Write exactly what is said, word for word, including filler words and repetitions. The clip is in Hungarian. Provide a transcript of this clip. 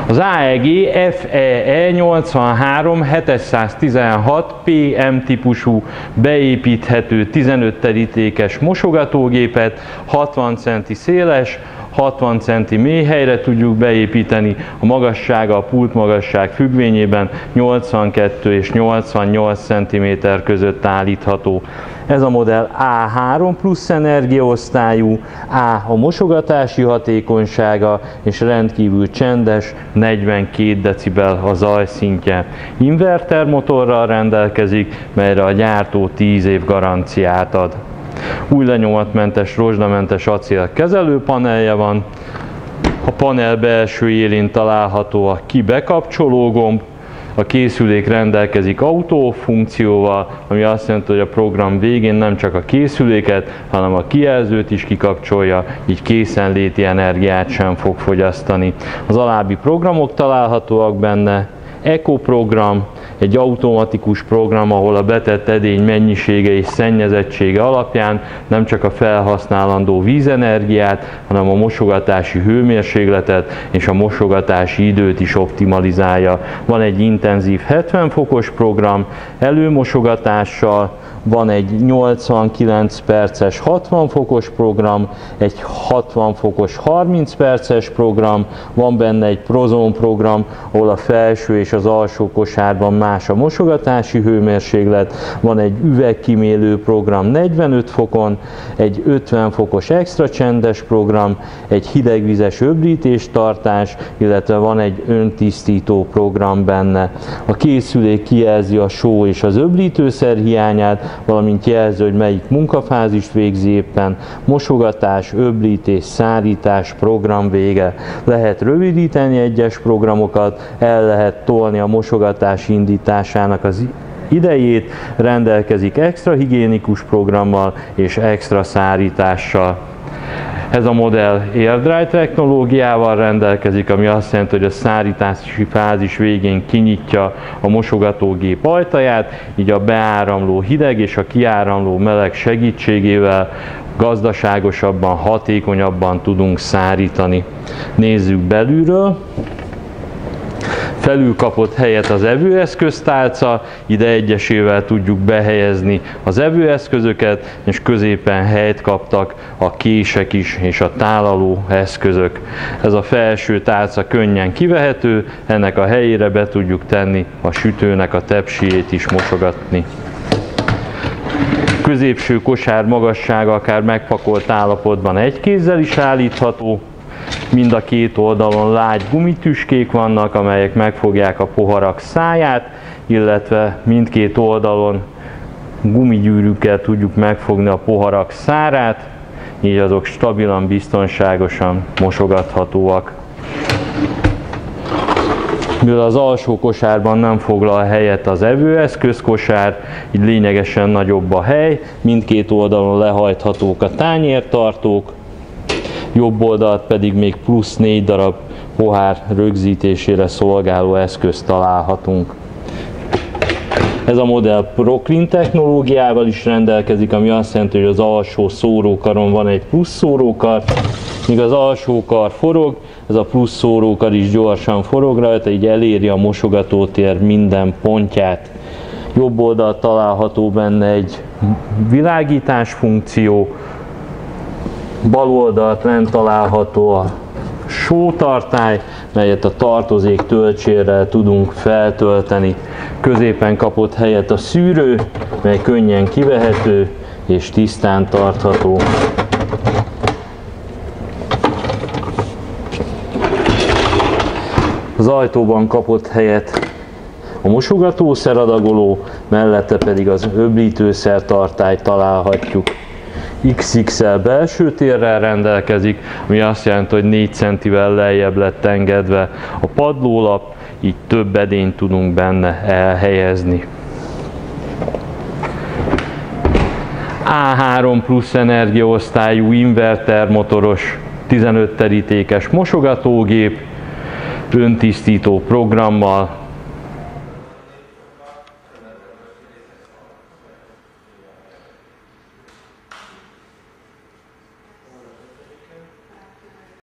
Az á e gé F E E nyolcvanhárom hetszáztizenhat P M típusú beépíthető tizenöt terítékes mosogatógépet hatvan centi széles, hatvan centi mély helyre tudjuk beépíteni, a magassága a pult magasság függvényében nyolcvankettő és nyolcvannyolc centiméter között állítható. Ez a modell á három plusz energiaosztályú, A a mosogatási hatékonysága és rendkívül csendes, negyvenkét decibel a zajszintje. Inverter motorral rendelkezik, melyre a gyártó tíz év garanciát ad. Új lenyomatmentes, rozsdamentes acél kezelőpanelje van. A panel belső élén található a ki-bekapcsoló gomb. A készülék rendelkezik autó funkcióval, ami azt jelenti, hogy a program végén nem csak a készüléket, hanem a kijelzőt is kikapcsolja, így készenléti energiát sem fog fogyasztani. Az alábbi programok találhatóak benne: Eco program, egy automatikus program, ahol a betett edény mennyisége és szennyezettsége alapján nem csak a felhasználandó vízenergiát, hanem a mosogatási hőmérsékletet és a mosogatási időt is optimalizálja. Van egy intenzív hetven fokos program előmosogatással, van egy nyolcvankilenc perces hatvan fokos program, egy hatvan fokos harminc perces program, van benne egy Prozone program, ahol a felső és az alsó kosárban más a mosogatási hőmérséklet, van egy üvegkímélő program negyvenöt fokon, egy ötven fokos extra csendes program, egy hidegvizes öblítéstartás, illetve van egy öntisztító program benne. A készülék kijelzi a só és az öblítőszer hiányát, valamint jelzi, hogy melyik munkafázist végzi éppen, mosogatás, öblítés, szárítás, program vége. Lehet rövidíteni egyes programokat, el lehet tolni a mosogatás indításának az idejét, rendelkezik extra higiénikus programmal és extra szárítással. Ez a modell AirDry technológiával rendelkezik, ami azt jelenti, hogy a szárítási fázis végén kinyitja a mosogatógép ajtaját, így a beáramló hideg és a kiáramló meleg segítségével gazdaságosabban, hatékonyabban tudunk szárítani. Nézzük belülről. Felül kapott helyet az evőeszköztálca, ide egyesével tudjuk behelyezni az evőeszközöket, és középen helyt kaptak a kések is és a tálaló eszközök. Ez a felső tálca könnyen kivehető, ennek a helyére be tudjuk tenni a sütőnek a tepsijét is mosogatni. Középső kosár magassága akár megpakolt állapotban egy kézzel is állítható. Mind a két oldalon lágy gumitüskék vannak, amelyek megfogják a poharak száját, illetve mindkét oldalon gumigyűrűkkel tudjuk megfogni a poharak szárát, így azok stabilan, biztonságosan mosogathatóak. Mivel az alsó kosárban nem foglal helyet az evőeszközkosár, így lényegesen nagyobb a hely, mindkét oldalon lehajthatók a tányértartók, jobb oldalt pedig még plusz négy darab pohár rögzítésére szolgáló eszközt találhatunk. Ez a modell ProClean technológiával is rendelkezik, ami azt jelenti, hogy az alsó szórókaron van egy plusz szórókar, míg az alsó kar forog, ez a plusz szórókar is gyorsan forog rajta, így eléri a mosogatótér minden pontját. Jobb oldalt található benne egy világítás funkció, bal oldalt lent található a sótartály, melyet a tartozék töltsérrel tudunk feltölteni. Középen kapott helyet a szűrő, mely könnyen kivehető és tisztán tartható. Az ajtóban kapott helyet a mosogatószeradagoló, mellette pedig az öblítőszertartályt találhatjuk. iksz iksz el belső térrel rendelkezik, ami azt jelenti, hogy négy centivel lejjebb lett engedve a padlólap, így több edényt tudunk benne elhelyezni. á három plusz energiaosztályú inverter motoros tizenöt terítékes mosogatógép, öntisztító programmal,